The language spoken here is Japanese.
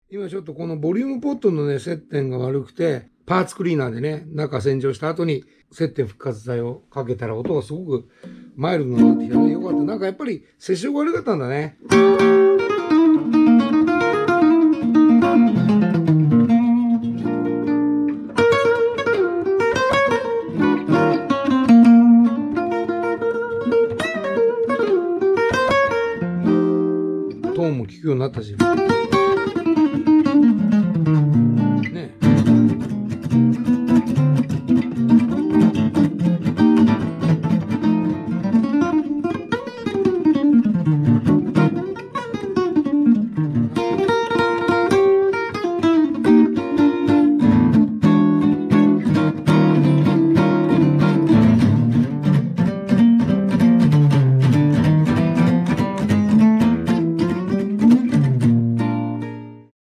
今ちょっとこのボリュームポットのね、接点が悪くて、パーツクリーナーでね、中洗浄した後に接点復活剤をかけたら音がすごくマイルドになってきたね。よかった。なんかやっぱり接触悪かったんだね。